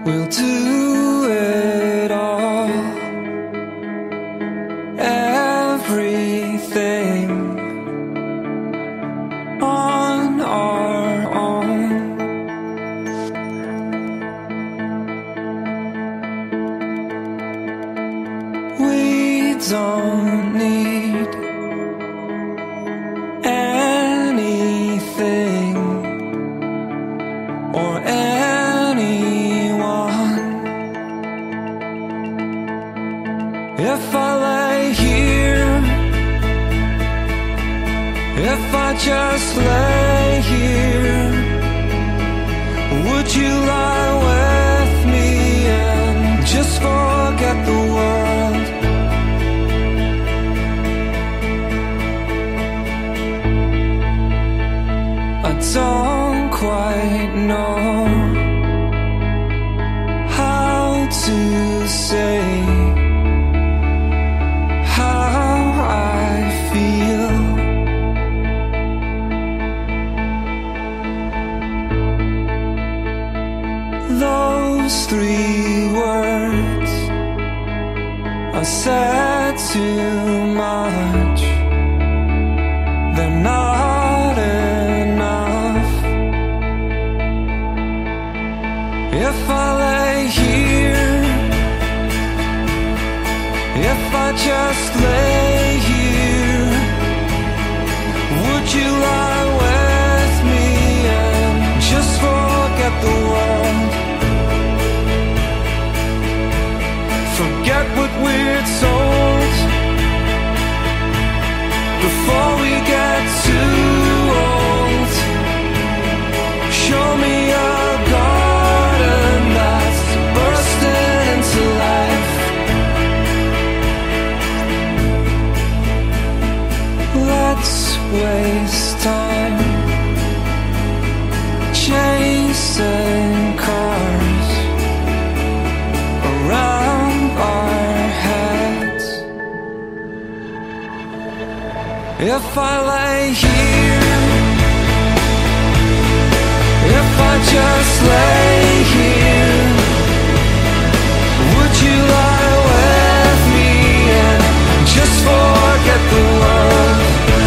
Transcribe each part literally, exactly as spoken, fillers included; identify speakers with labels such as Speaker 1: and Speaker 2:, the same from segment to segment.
Speaker 1: We'll do it all, everything on our own. We don't need anything or anyone. If I lay here, if I just lay here, would you lie with me and just forget the world? I don't quite know how to say how I feel. Those three words are said too much. They're not enough. If I lay here, if I just lay here, would you lie with me and just forget the world? Forget what we're told before we get too old. Show me a garden that's bursting into life. Let's waste time chasing cars around our heads. If I lay here, if I just lay here, would you lie with me and just forget the world?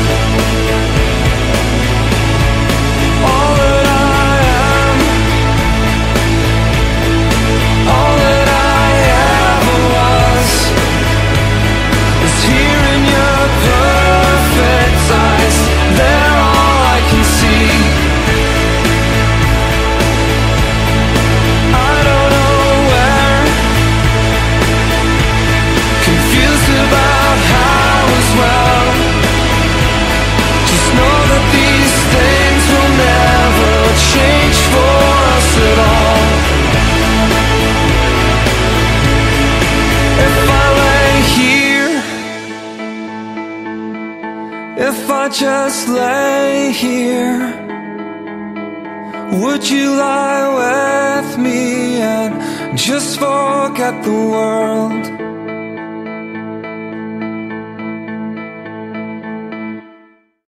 Speaker 1: All that I am, all that I ever was, is here in your perfect eyes. They're all I can see. I don't know where, confused about how as well. Just know that these things will never change for us at all. If I lay here, if I just lay here, would you lie with me and just forget the world?